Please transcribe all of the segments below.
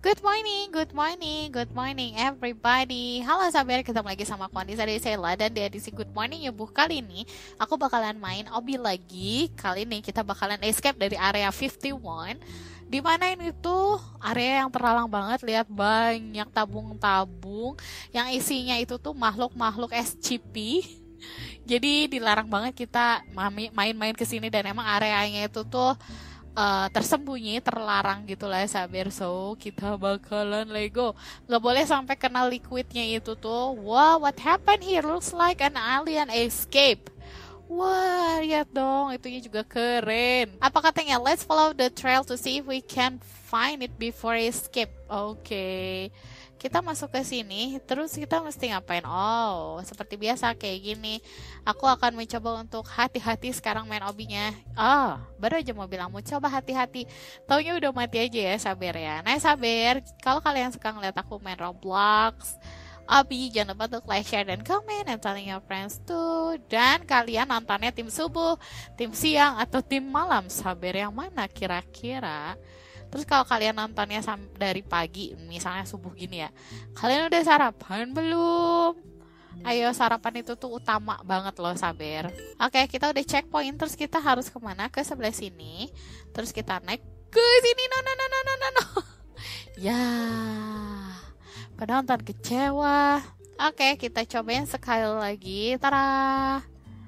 good morning, good morning everybody. Halo sabar, ketemu lagi sama aku Anissa dari Sela. Dan di edisi Good Morning Yubuh kali ini aku bakalan main Obi lagi. Kali ini kita bakalan escape dari area 51. Dimana ini tuh area yang terlalang banget. Lihat banyak tabung-tabung yang isinya itu tuh makhluk-makhluk SCP. Jadi dilarang banget kita main-main ke sini. Dan emang areanya itu tuh tersembunyi, terlarang gitu lah sabar. So kita bakalan Lego, nggak boleh sampai kena liquidnya itu tuh. Wow, what happened here? Looks like an alien escape. Wah, lihat dong, itunya juga keren. Apa katanya? Let's follow the trail to see if we can find it before escape. Oke. Kita masuk ke sini, terus kita mesti ngapain? Oh, seperti biasa kayak gini. Aku akan mencoba untuk hati-hati sekarang main obinya. Baru aja mau bilang mau coba hati-hati. Taunya udah mati aja ya, sabar ya. Nah, sabar. Kalau kalian suka ngeliat aku main Roblox, Obi, jangan lupa untuk like, share, dan comment, and telling your friends too. Dan kalian nontonnya tim subuh, tim siang, atau tim malam. Sabar yang mana kira-kira? Terus kalau kalian nontonnya dari pagi, misalnya subuh gini ya, kalian udah sarapan belum? Ayo, sarapan itu tuh utama banget loh, sabar. Oke, kita udah checkpoint, terus kita harus kemana? Ke sebelah sini. Terus kita naik ke sini. No. Ya, penonton kecewa. Oke, kita cobain sekali lagi. Tara.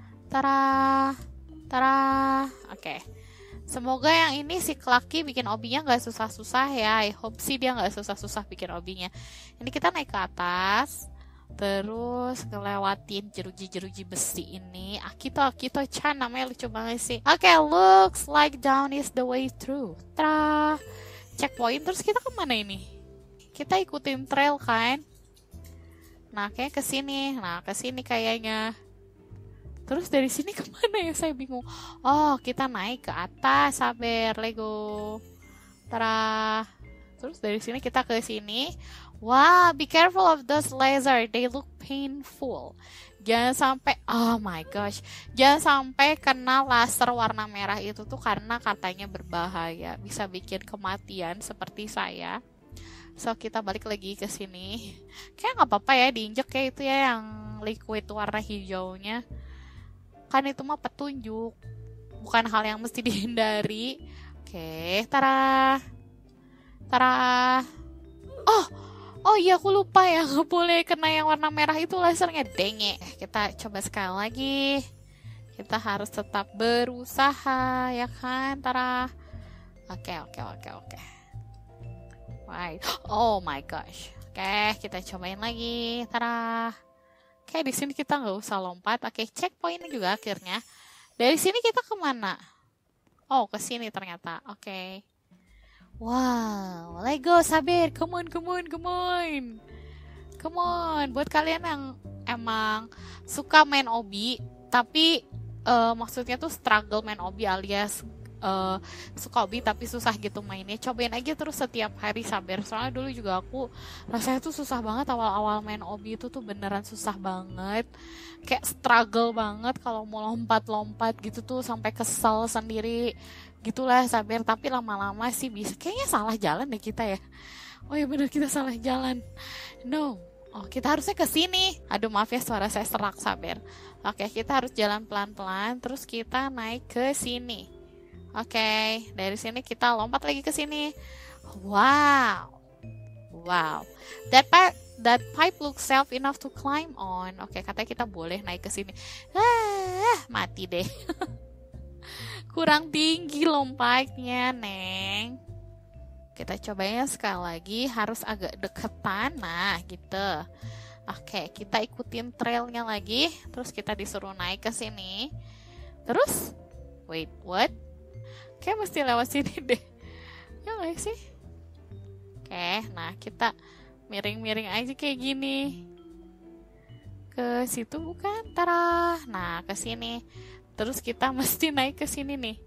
Oke. Semoga yang ini si Clucky bikin obinya gak susah-susah ya. I hope sih dia gak susah-susah bikin obinya. Ini kita naik ke atas. Terus ngelewatin jeruji-jeruji besi ini. Akito-Chan namanya lucu banget sih. Oke, looks like down is the way through. Tara. Checkpoint, terus kita kemana ini? Kita ikutin trail kan? Nah, kayak kesini. Nah, kesini kayaknya. Terus dari sini kemana ya? Saya bingung. Oh, kita naik ke atas, sabar, Lego. Tara. Terus dari sini kita ke sini. Wow, be careful of those laser. They look painful. Jangan sampai, oh my gosh. Jangan sampai kena laser warna merah itu tuh karena katanya berbahaya. Bisa bikin kematian seperti saya. So, kita balik lagi ke sini. Kayak nggak apa-apa ya diinjek kayak itu ya yang liquid warna hijaunya. Kan itu mah petunjuk, bukan hal yang mesti dihindari. Oke, tara. Oh iya, aku lupa ya, nggak boleh kena yang warna merah itu lasernya. Denge. Kita coba sekali lagi. Kita harus tetap berusaha, ya kan, tara. Oke. Right. Oh my gosh. Oke, kita cobain lagi, tara. Oke, di sini kita nggak usah lompat. Oke, checkpoint juga akhirnya. Dari sini kita kemana? Oh, ke sini ternyata. Oke. Wow, Lego, sabar. Come on. Buat kalian yang emang suka main obi, tapi maksudnya tuh struggle main obi alias suka obi tapi susah gitu mainnya, cobain aja terus setiap hari, sabar. Soalnya dulu juga aku rasanya tuh susah banget awal-awal main obi itu tuh beneran susah banget, kayak struggle banget kalau mau lompat-lompat gitu tuh sampai kesel sendiri gitulah, sabar. Tapi lama-lama sih bisa. Kayaknya salah jalan deh kita ya. Oh ya bener, kita salah jalan. No. Oh, kita harusnya ke sini. Aduh, maaf ya suara saya serak, sabar. Oke, kita harus jalan pelan-pelan terus kita naik ke sini. Oke, dari sini kita lompat lagi ke sini. Wow. That pipe looks safe enough to climb on. Oke, katanya kita boleh naik ke sini. Mati deh. Kurang tinggi lompatnya, Neng. Kita cobain sekali lagi, harus agak deketan. Nah, gitu. Oke, kita ikutin trailnya lagi. Terus kita disuruh naik ke sini. Terus, wait, what? Kayak mesti lewat sini deh. Ya nggak sih? Oke, nah kita miring-miring aja kayak gini. Ke situ bukan? Tara. Nah, ke sini. Terus kita mesti naik ke sini nih.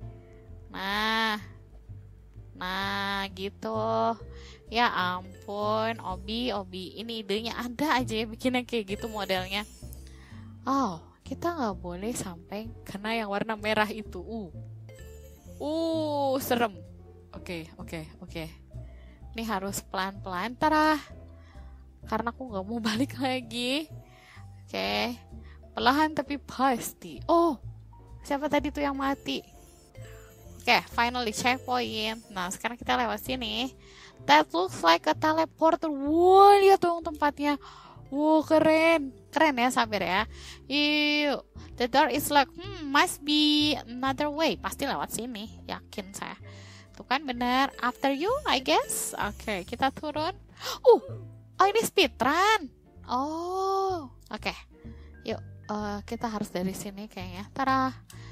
Nah, gitu. Ya ampun, Obi. Ini idenya ada aja ya bikinnya kayak gitu modelnya. Oh, kita nggak boleh sampai kena yang warna merah itu. Serem. Oke. Ini harus pelan-pelan, Tara. Karena aku nggak mau balik lagi. Oke, perlahan tapi pasti. Oh, siapa tadi tuh yang mati? Oke, finally checkpoint. Nah, sekarang kita lewat sini. That looks like a teleporter. Wow, lihat dong tempatnya. Wow, keren. Keren ya, sabar ya. Yuk. The door is locked. Must be another way. Pasti lewat sini. Yakin saya. Tuh kan benar. After you, I guess. Oke, kita turun. Oh, ini speedrun. Oh, oke. Yuk, kita harus dari sini kayaknya. Tara.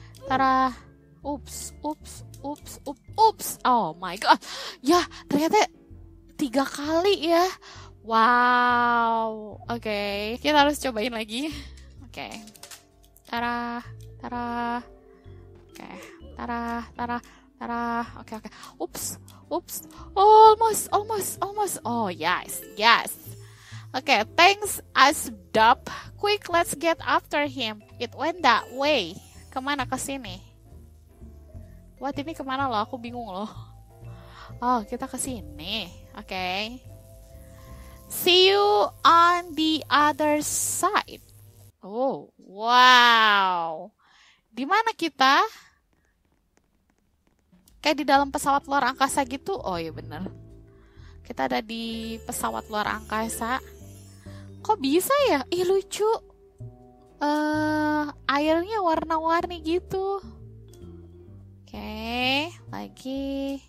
Ups. Oh my god. Ya, ternyata 3 kali ya. Wow. Oke, kita harus cobain lagi. Oke. Tara. Oke, Tara. Oke. Ups. Almost. Oh, yes. Oke, thanks Asdap. Quick, let's get after him. It went that way. Kemana? Ke sini. What, ini kemana loh? Aku bingung loh. Oh, kita ke sini. Oke. See you on the other side. Oh, wow. Di mana kita? Kayak di dalam pesawat luar angkasa gitu. Oh iya bener. Kita ada di pesawat luar angkasa. Kok bisa ya? Ih lucu. Airnya warna-warni gitu. Oke, lagi.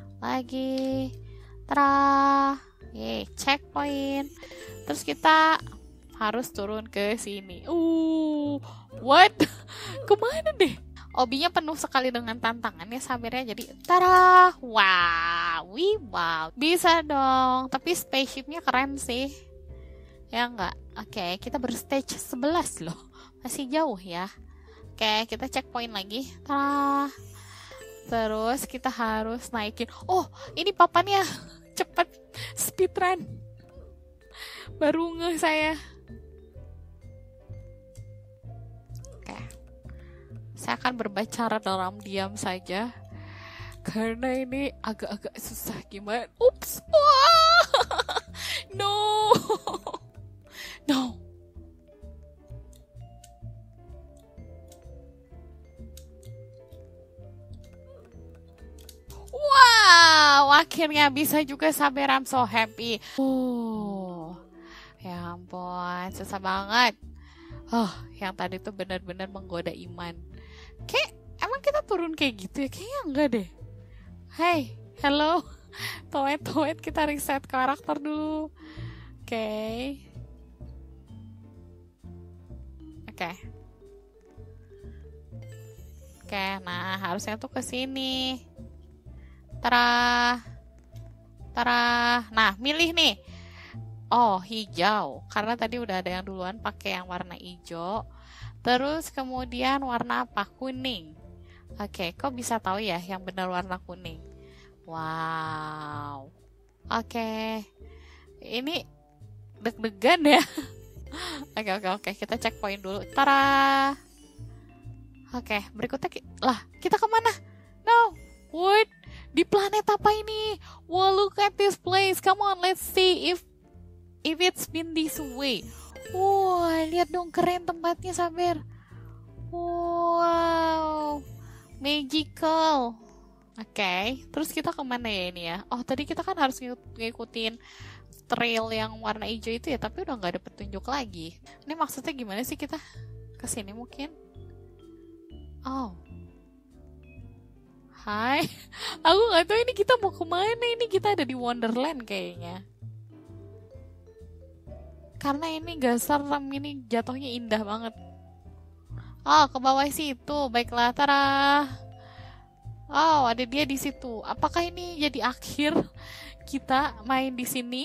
Tara. Checkpoint. Terus kita harus turun ke sini. What? Kemana deh? Obinya penuh sekali dengan tantangannya, sabarnya. Jadi, tara. Wow. Bisa dong. Tapi spaceshipnya keren sih. Ya enggak? Oke, kita berstage 11 loh. Masih jauh ya. Oke, kita checkpoint lagi. Tara. Terus kita harus naikin. Oh, ini papannya. Cepat speedrun. Baru ngeh saya. Oke. Saya akan berbicara dalam diam saja. Karena ini agak-agak susah gimana. Ups. No. Wow, akhirnya bisa juga, sabar, I'm so happy. Ya ampun, susah banget. Yang tadi tuh benar-benar menggoda iman. Kayak, emang kita turun kayak gitu ya? Kayaknya enggak deh. Hey, hello. Toet, kita reset karakter dulu. Oke, nah harusnya tuh ke sini. Tara. Nah, milih nih. Oh, hijau. Karena tadi udah ada yang duluan pakai yang warna hijau. Terus kemudian warna apa? Kuning. Oke, kok bisa tahu ya yang benar warna kuning? Wow. Oke. Ini deg-degan ya. Oke. Kita checkpoint dulu. Tara. Oke, berikutnya kita kemana? No. What? Di planet apa ini? Wow, look at this place. Come on, let's see if it's been this way. Wow, lihat dong, keren tempatnya, sabar. Wow, magical. Oke, terus kita kemana ya ini ya? Oh, tadi kita kan harus ngikutin trail yang warna hijau itu ya, tapi udah nggak ada petunjuk lagi. Ini maksudnya gimana sih kita? Kesini mungkin? Oh. Hai, aku nggak tahu ini kita mau kemana. Ini kita ada di Wonderland kayaknya. Karena ini gak serem, ini jatuhnya indah banget. Oh, ke bawah situ. Baiklah, Tara. Oh, ada dia di situ. Apakah ini jadi akhir kita main di sini?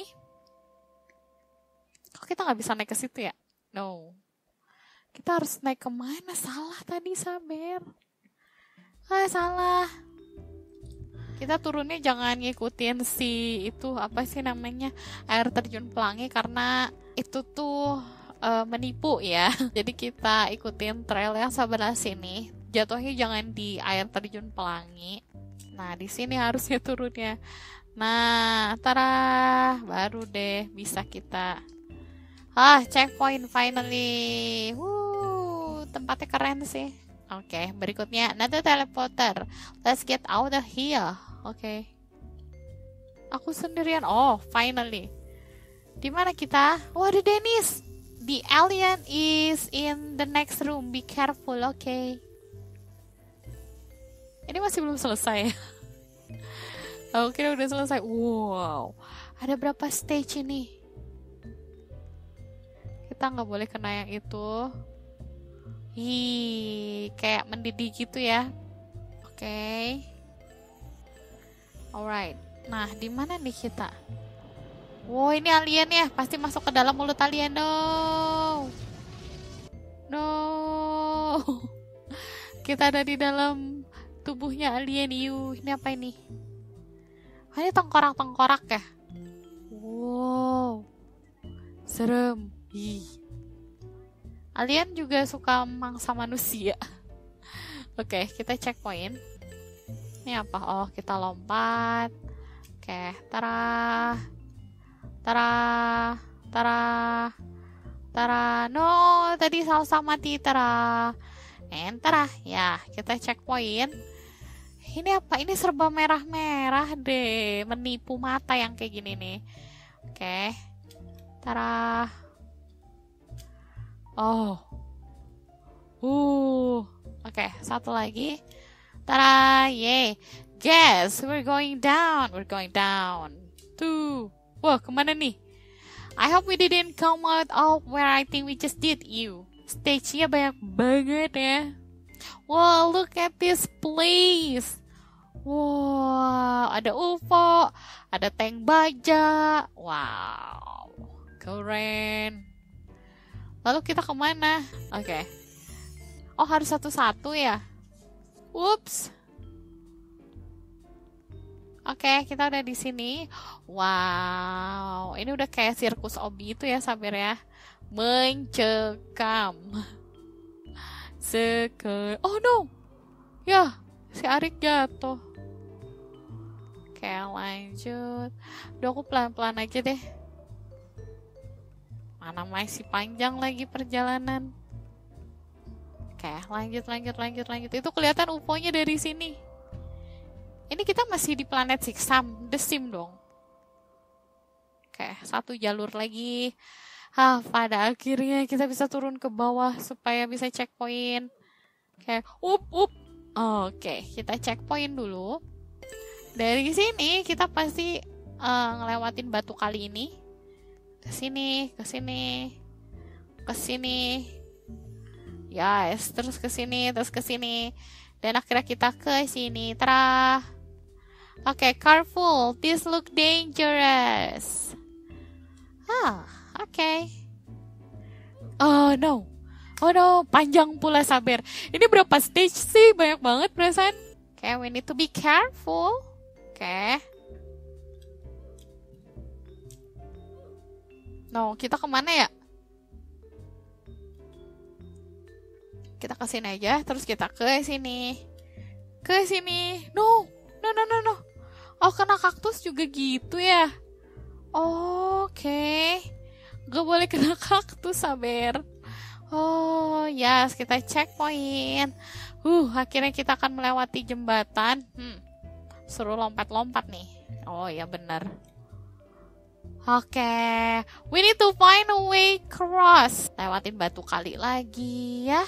Kok kita nggak bisa naik ke situ ya? No. Kita harus naik kemana? Salah tadi, sabar. Salah. Kita turunnya jangan ngikutin itu apa sih namanya, air terjun pelangi, karena itu tuh menipu ya. Jadi kita ikutin trail yang sebelah sini. Jatuhnya jangan di air terjun pelangi. Nah, di sini harusnya turunnya. Nah, tara, baru deh bisa kita. Checkpoint finally. Tempatnya keren sih. Oke, berikutnya another teleporter. Let's get out of here. Oke. Aku sendirian. Oh, finally. Di mana kita? Oh, ada Dennis. The alien is in the next room. Be careful, oke. Ini masih belum selesai. Aku kira udah selesai. Wow, ada berapa stage ini? Kita nggak boleh kena yang itu. Kayak mendidih gitu ya. Oke. Alright. Nah, di mana nih kita? Wow, ini alien ya. Pasti masuk ke dalam mulut alien. No. Kita ada di dalam tubuhnya alien. Ini apa ini? Ini tengkorak-tengkorak ya? Wow. Serem. Alien juga suka mangsa manusia. Oke, kita checkpoint. Ini apa? Oh, kita lompat. Oke, tara. No, tadi salah mati. Tara. Ya, kita checkpoint. Ini apa? Ini serba merah-merah deh. Menipu mata yang kayak gini nih. Oke. Tara. Oh. Oke, satu lagi. Tara, yay. Guess, we're going down. Tuh. Wah, kemana nih? I hope we didn't come out of where I think we just did you. Stage-nya banyak banget ya. Wow, look at this place. Wow, ada UFO, ada tank baja. Wow, keren. Lalu kita kemana? Oke. Oh, harus satu-satu ya? Whoops. Oke, kita udah di sini. Wow, ini udah kayak sirkus Obi itu ya, Sabir ya. Mencekam. Oh no. Ya, si Arik jatuh. Oke, lanjut. Udah, aku pelan-pelan aja deh. Mana masih panjang lagi perjalanan. Oke, lanjut. Itu kelihatan UFO-nya dari sini. Ini kita masih di planet Sixam, The Sim dong. Oke, satu jalur lagi. Pada akhirnya kita bisa turun ke bawah supaya bisa checkpoint. Oke, Oke, kita checkpoint dulu. Dari sini kita pasti ngelewatin batu kali ini. Ke sini. Yes, terus ke sini. Dan akhirnya kita ke sini. Oke, careful. This look dangerous. Oke. Oh no, panjang pula, Saber. Ini berapa stage sih? Banyak banget perasaan. Oke, we need to be careful. Oke. No, kita kemana ya? Kita ke sini aja, terus kita ke sini. No. Oh, kena kaktus juga gitu ya? Oke. Gak boleh kena kaktus, Saber. Oh, yes, kita checkpoint. Akhirnya kita akan melewati jembatan. Suruh lompat-lompat nih. Oh, ya benar. Oke. We need to find a way cross. Lewatin batu kali lagi ya.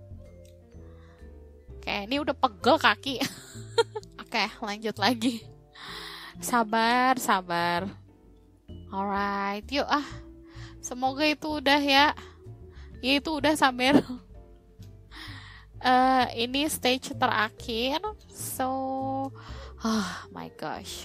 Oke, ini udah pegel kaki. Oke, lanjut lagi. Sabar. Alright, yuk semoga itu udah ya. Ya itu udah, Saber. Ini stage terakhir. So, oh my gosh.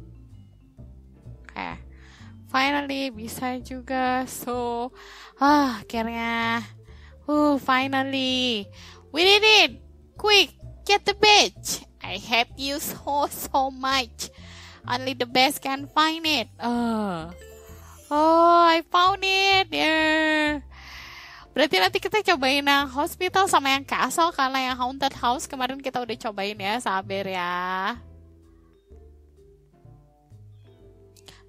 Oke. Finally bisa juga. So, akhirnya. Finally. We did it. Quick, get the badge. I hate you so much. Only the best can find it. I found it. Yeah. Berarti nanti kita cobain yang hospital sama yang castle, karena yang haunted house kemarin kita udah cobain ya, Saber ya.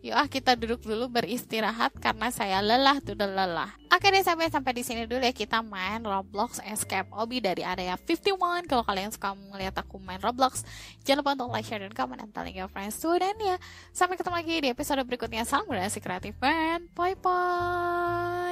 Yuk kita duduk dulu beristirahat karena saya lelah tuh udah lelah. Oke deh, sampai di sini dulu ya kita main Roblox Escape Obby dari area 51. Kalau kalian suka melihat aku main Roblox, jangan lupa untuk like, share, dan comment, and telling your friends too. Dan ya, sampai ketemu lagi di episode berikutnya. Salam kreatif, and bye bye.